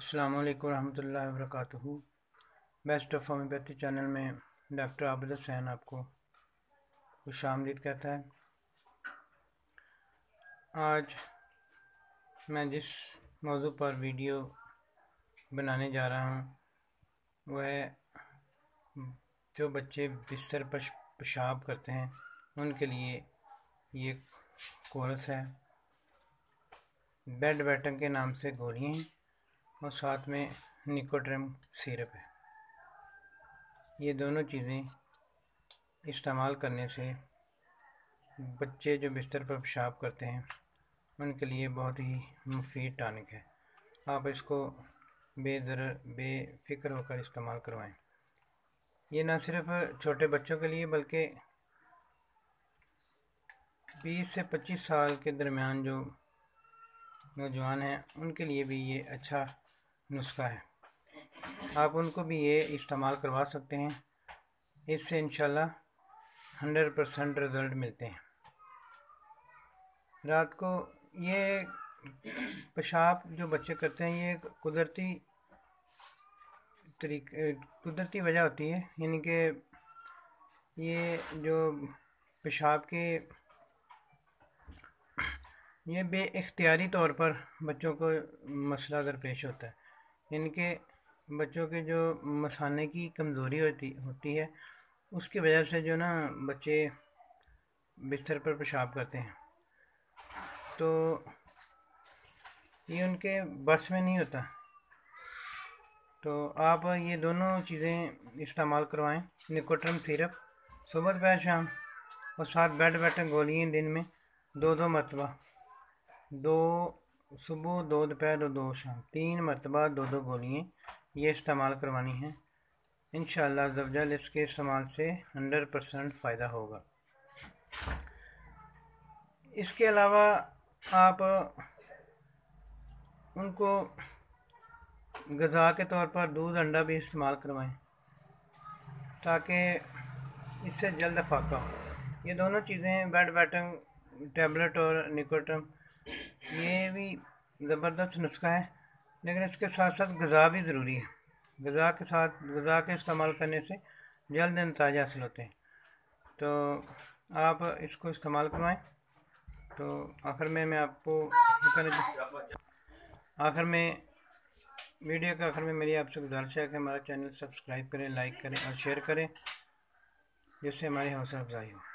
السلام علیکم ورحمۃ اللہ وبرکاتہ۔ بیسٹ آف ہومیوپیتھی چینل میں ڈاکٹر عابد حسین آپ کو خوش آمدید کہتا ہے۔ آج میں جس موضوع پر ویڈیو بنانے جا رہا ہوں وہ ہے جو بچے بستر پر پیشاب کرتے ہیں ان کے لیے یہ کورس ہے۔ بیڈ ویٹنگ کے نام سے گولیاں ہیں اور ساتھ میں نیکوٹرم سیرپ ہے۔ یہ دونوں چیزیں استعمال کرنے سے بچے جو بستر پر پیشاب کرتے ہیں ان کے لیے بہت ہی مفید ٹانک ہے۔ آپ اس کو بے فکر ہو کر استعمال کروائیں۔ یہ نہ صرف چھوٹے بچوں کے لیے بلکہ 20 سے 25 سال کے درمیان جو نوجوان ہیں ان کے لیے بھی یہ اچھا نسخہ ہے۔ آپ ان کو بھی یہ استعمال کروا سکتے ہیں۔ اس سے انشاءاللہ 100% رزلٹ ملتے ہیں۔ رات کو یہ پیشاب جو بچے کرتے ہیں یہ قدرتی وجہ ہوتی ہے، یعنی کہ یہ جو پیشاب کے یہ بے اختیاری طور پر بچوں کو مسئلہ درپیش ہوتا ہے، یعنی کہ بچوں کے جو مثانے کی کمزوری ہوتی ہے اس کی وجہ سے جو نا بچے بستر پر پیشاب کرتے ہیں تو یہ ان کے بس میں نہیں ہوتا۔ تو آپ یہ دونوں چیزیں استعمال کروائیں، نیکوٹرم سیرپ صبح دوپہر شام اور ساتھ بیڈ ویٹنگ گولیاں دن میں 2 مرتبہ، 2 صبح 2 دوپہر اور 2 شام، 3 مرتبہ 2 گولیاں یہ استعمال کروانی ہیں۔ انشاءاللہ عزوجل اس کے استعمال سے 100% فائدہ ہوگا۔ اس کے علاوہ آپ ان کو غذا کے طور پر دودھ انڈا بھی استعمال کروائیں تاکہ اس سے جلد افاقہ ہو۔ یہ دونوں چیزیں بیڈ ویٹنگ ٹیبلٹ اور نیکوٹرم یہ بھی زبردست نسخہ ہے، لیکن اس کے ساتھ ساتھ غذا بھی ضروری ہے۔ غذا کے استعمال کرنے سے جلد نتائج حاصل ہوتے ہیں۔ تو آپ اس کو استعمال کروائیں۔ تو آخر میں آپ کو ویڈیو کے آخر میں میری آپ سے گزارش ہے کہ ہمارا چینل سبسکرائب کریں، لائک کریں اور شیئر کریں جس سے ہماری حوصلہ افزائی ہو۔